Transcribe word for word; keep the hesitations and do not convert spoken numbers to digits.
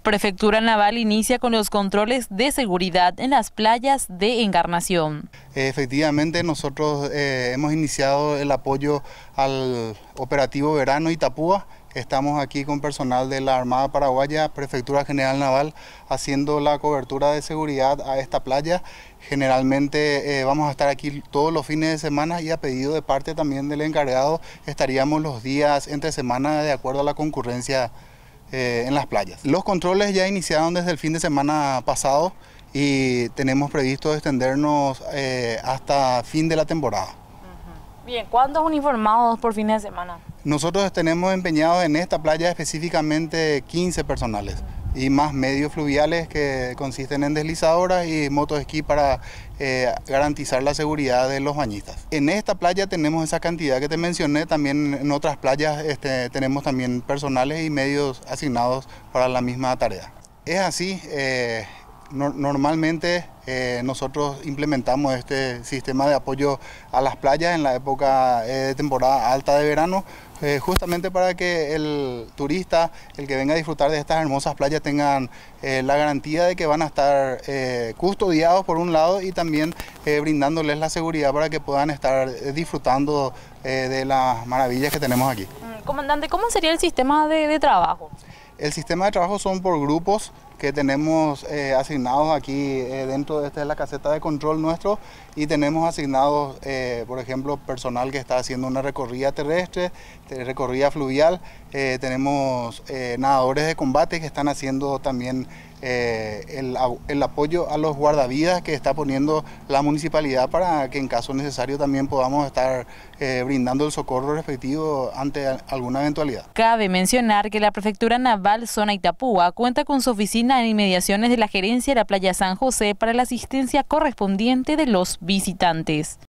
Prefectura Naval inicia con los controles de seguridad en las playas de Encarnación. Efectivamente, nosotros eh, hemos iniciado el apoyo al operativo Verano Itapúa. Estamos aquí con personal de la Armada Paraguaya, Prefectura General Naval, haciendo la cobertura de seguridad a esta playa. Generalmente eh, vamos a estar aquí todos los fines de semana y a pedido de parte también del encargado estaríamos los días entre semana de acuerdo a la concurrencia eh, en las playas. Los controles ya iniciaron desde el fin de semana pasado y tenemos previsto extendernos eh, hasta fin de la temporada. Bien, ¿cuántos uniformados por fines de semana? Nosotros tenemos empeñados en esta playa específicamente quince personales y más medios fluviales que consisten en deslizadoras y motoesquí para eh, garantizar la seguridad de los bañistas. En esta playa tenemos esa cantidad que te mencioné, también en otras playas este, tenemos también personales y medios asignados para la misma tarea. Es así, eh, no, normalmente eh, nosotros implementamos este sistema de apoyo a las playas en la época eh, de temporada alta de verano, Eh, justamente para que el turista, el que venga a disfrutar de estas hermosas playas, tengan eh, la garantía de que van a estar eh, custodiados por un lado y también eh, brindándoles la seguridad para que puedan estar eh, disfrutando eh, de las maravillas que tenemos aquí. Comandante, ¿cómo sería el sistema de, de trabajo? El sistema de trabajo son por grupos que tenemos eh, asignados aquí eh, dentro de esta es la caseta de control nuestro y tenemos asignados, eh, por ejemplo, personal que está haciendo una recorrida terrestre, recorrida fluvial, eh, tenemos eh, nadadores de combate que están haciendo también eh, el, el apoyo a los guardavidas que está poniendo la municipalidad para que en caso necesario también podamos estar eh, brindando el socorro respectivo ante alguna eventualidad. Cabe mencionar que la Prefectura Naval Zona Itapúa cuenta con su oficina en inmediaciones de la Gerencia de la Playa San José para la asistencia correspondiente de los visitantes.